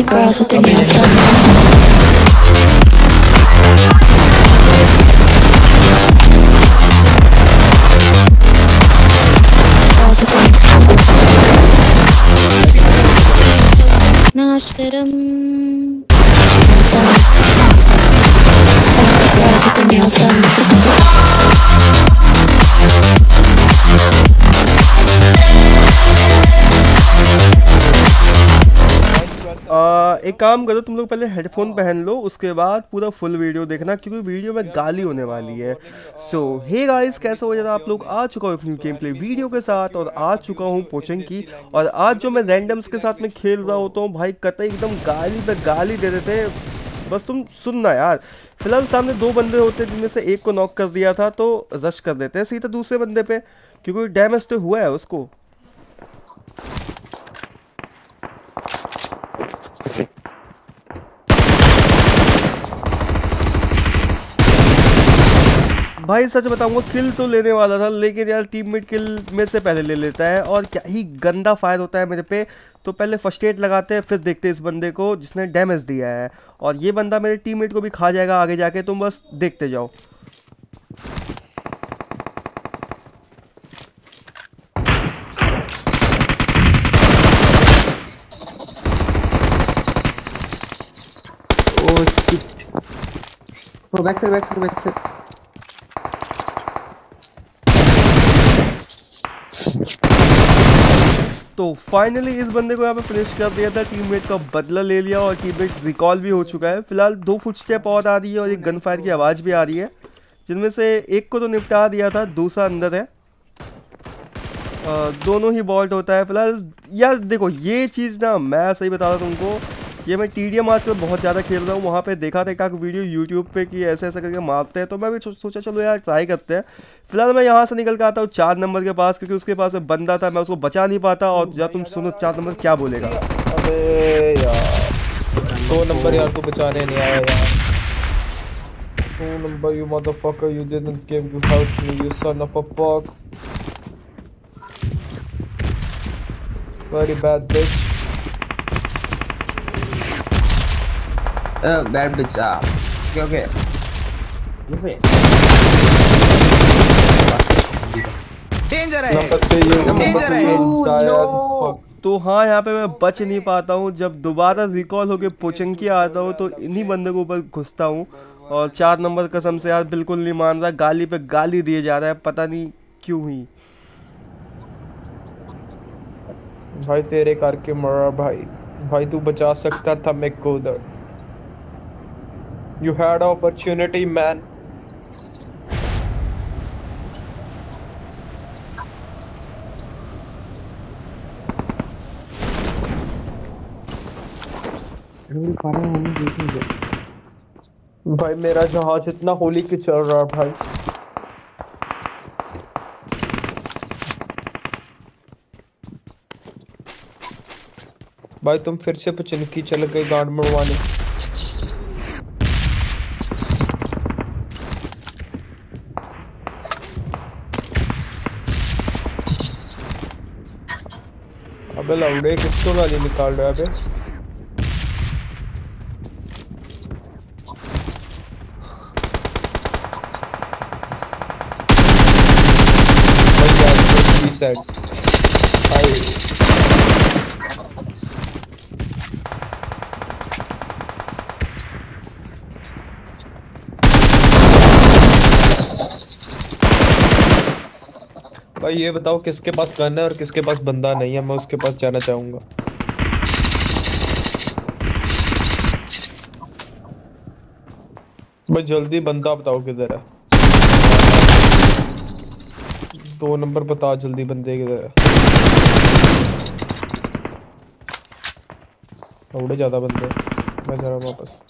girls with their nails done. Girls with their नाशरम nails done. Girls with their nails done. एक काम करो, तुम लोग पहले हेडफोन पहन लो, उसके बाद पूरा फुल वीडियो देखना क्योंकि वीडियो में गाली होने वाली है। सो हे गाइस, कैसे हो जाता आप लोग? आ चुका हूँ एक न्यू गेम प्ले वीडियो के साथ और आ चुका हूँ पोचंकी। और आज जो मैं रैंडम्स के साथ में खेल रहा होता हूँ भाई, कतई एकदम गाली पे गाली दे देते हैं। बस तुम सुनना यार। फिलहाल सामने दो बंदे होते हैं जिनमें से एक को नॉक कर दिया था, तो रश कर देते हैं सीधा दूसरे बंदे पे क्योंकि डैमेज तो हुआ है उसको। भाई सच बताऊंगा, किल तो लेने वाला था लेकिन यार टीममेट किल मेरे से पहले ले लेता है और क्या ही गंदा फायर होता है मेरे पे। तो पहले फर्स्ट एड लगाते हैं, फिर देखते हैं इस बंदे को जिसने डैमेज दिया है। और ये बंदा मेरे टीममेट को भी खा जाएगा आगे जाके, तुम बस देखते जाओ। Oh shit. Bro, backside. तो फाइनली इस बंदे को यहाँ पे फिनिश कर दिया था, टीममेट का बदला ले लिया और टीममेट रिकॉल भी हो चुका है। फिलहाल 2 फुटस्टेप और आ रही है और एक गन फायर की आवाज़ भी आ रही है, जिनमें से एक को तो निपटा दिया था, दूसरा अंदर है। दोनों ही बॉल्ट होता है फिलहाल। यार देखो, ये चीज़ ना मैं सही बता रहा हूँ तुमको, ये मैं TDM आजकल बहुत ज़्यादा खेल रहा हूँ। वहाँ पे देखा था एक वीडियो यूट्यूब पे कि ऐसे ऐसे करके मारते हैं, तो मैं भी सोचा चलो यार ट्राई करते हैं। फिलहाल मैं यहाँ से निकल के आता हूँ 4 नंबर के पास क्योंकि उसके पास बंदा था, मैं उसको बचा नहीं पाता। और जब तुम सुनो 4 नंबर क्या बोलेगा। अबे यार 2 नंबर यार को बचाने नहीं आया यार। 2 number you motherfucker, you didn't give to help me, you son of a fuck. Very bad bitch. Bad bitch. Okay. Danger है नंबर 3 you Danger है। die as fuck. तो हाँ, यहाँ पे मैं बच नहीं पाता हूँ। जब दोबारा रिकॉल होके पोचंकी आता हूँ तो इन्हीं बंदे के ऊपर घुसता हूँ। और 4 नंबर कसम से यार बिल्कुल नहीं मान रहा, गाली पे गाली दिए जा रहा है, पता नहीं क्यों ही। भाई तेरे करके मरा भाई तू बचा सकता था मेरे को उधर। You had opportunity man. भाई मेरा जहाज इतना होली क्यों चल रहा है भाई? भाई तुम फिर से पचनकी चल गए गांड मरवाने। अबे लौड़े किसको गाली निकाल रहा है बे? भाई ये बताओ किसके पास गन है और किसके पास बंदा नहीं है, मैं उसके पास जाना चाहूंगा। भाई जल्दी बंदा बताओ किधर है। 2 नंबर बता जल्दी बंदे किधर है। थोड़े ज्यादा बंदे, मैं जा रहा हूं वापस।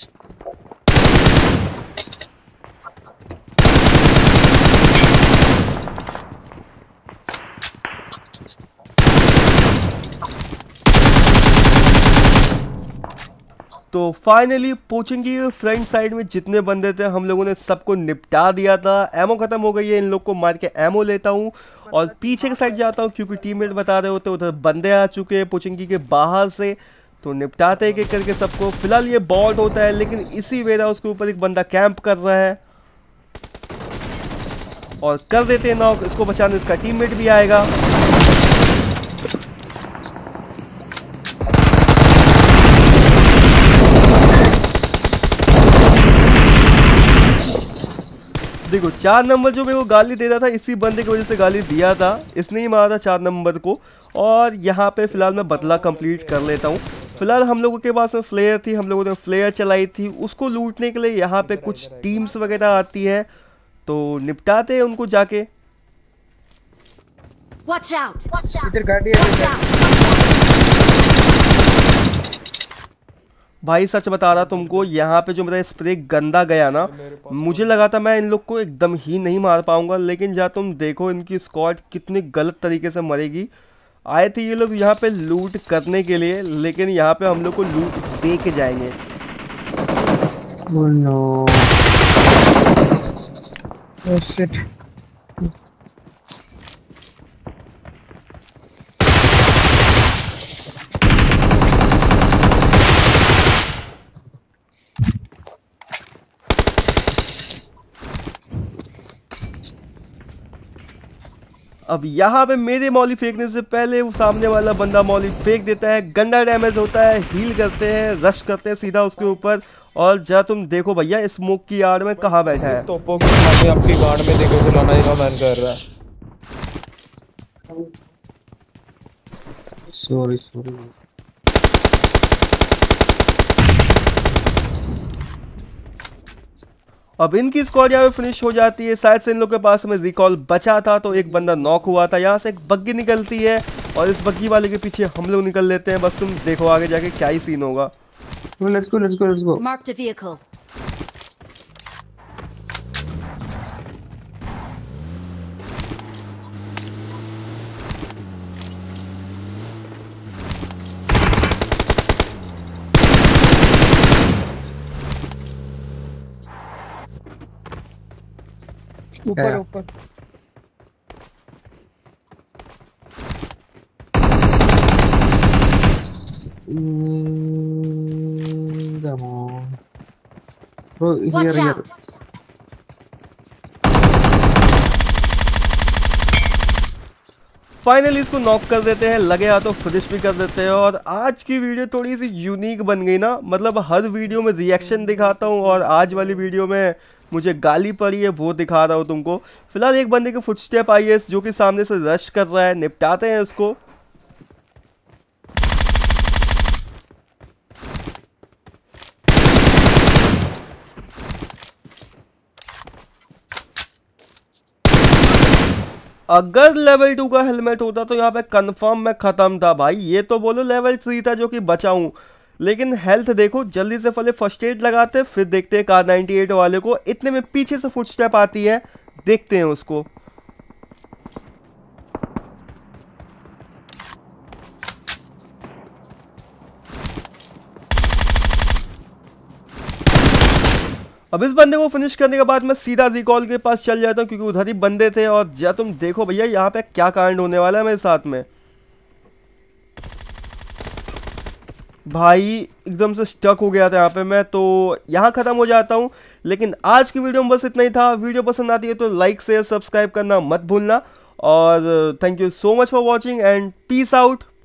तो फाइनली पोचंकी फ्रंट साइड में जितने बंदे थे हम लोगों ने सबको निपटा दिया था। एमो खत्म हो गई है, इन लोग को मार के एमो लेता हूँ और पीछे के साइड जाता हूँ क्योंकि टीममेट बता रहे होते उधर बंदे आ चुके हैं पोचंकी के बाहर से। तो निपटाते एक एक करके सबको। फिलहाल ये बॉट होता है, लेकिन इसी वेयर हाउस के ऊपर एक बंदा कैंप कर रहा है और कर देते हैं नॉक। इसको बचाने इसका टीममेट भी आएगा। देखो 4 नंबर जो मेरे को गाली दे रहा था, इसी बंदे की वजह से गाली दिया था, इसने ही मारा था 4 नंबर को। और यहाँ पे फिलहाल मैं बदला कंप्लीट कर लेता हूँ। फिलहाल हम लोगों के पास में फ्लेयर थी, हम लोगों ने फ्लेयर चलाई थी। उसको लूटने के लिए यहाँ पे कुछ टीम्स वगैरह आती है, तो निपटाते हैं उनको जाके। Watch out! इधर गाड़ी है। Watch out! भाई सच बता रहा तुमको, यहाँ पे जो मेरा स्प्रे गंदा गया ना, मुझे लगा था मैं इन लोग को एकदम ही नहीं मार पाऊंगा, लेकिन जहाँ तुम देखो इनकी स्क्वाड कितनी गलत तरीके से मरेगी। आए थे ये लोग यहाँ पे लूट करने के लिए, लेकिन यहाँ पे हम लोग को लूट दे के जाएंगे। Oh no. Oh shit. अब यहाँ पे मेरे मौली फेंकने से पहले वो सामने वाला बंदा मौली फेंक देता है, गंदा डैमेज होता है। हील करते हैं, रश करते हैं सीधा उसके ऊपर। और जा तुम देखो भैया स्मोक की आड़ में कहाँ बैठा है। तोपों को आगे आपकी गार्ड में देके बुलाना ही मन कर रहा है। Sorry. अब इनकी स्क्वाड यहाँ पे फिनिश हो जाती है। शायद से इन लोग के पास में रिकॉल बचा था, तो एक बंदा नॉक हुआ था। यहाँ से एक बग्गी निकलती है और इस बग्गी वाले के पीछे हम लोग निकल लेते हैं। बस तुम देखो आगे जाके क्या ही सीन होगा। Let's go. Marked a vehicle. ऊपर। Come on. Bro, Watch here. out! Finally इसको नॉक कर देते हैं, लगे हाथों फिनिश भी कर देते हैं। और आज की वीडियो थोड़ी सी यूनिक बन गई ना, मतलब हर वीडियो में रिएक्शन दिखाता हूँ और आज वाली वीडियो में मुझे गाली पड़ी है वो दिखा रहा हूँ तुमको। फिलहाल एक बंदे के फुटस्टेप आई है जो कि सामने से रश कर रहा है, निपटाते हैं इसको। अगर लेवल 2 का हेलमेट होता तो यहाँ पे कंफर्म मैं खत्म था भाई। ये तो बोलो लेवल 3 था जो कि बचाऊं, लेकिन हेल्थ देखो। जल्दी से पहले फर्स्ट एड लगाते, फिर देखते हैं कार 98 वाले को। इतने में पीछे से फुटस्टेप आती है, देखते हैं उसको। अब इस बंदे को फिनिश करने के बाद मैं सीधा रिकॉल के पास चल जाता हूँ, क्योंकि उधर ही बंदे थे। और जा तुम देखो भैया यहाँ पे क्या कांड होने वाला है मेरे साथ में। भाई एकदम से स्टक हो गया था यहाँ पे मैं, तो यहाँ खत्म हो जाता हूँ। लेकिन आज की वीडियो में बस इतना ही था। वीडियो पसंद आती है तो लाइक शेयर सब्सक्राइब करना मत भूलना। और thank you so much for watching and peace out.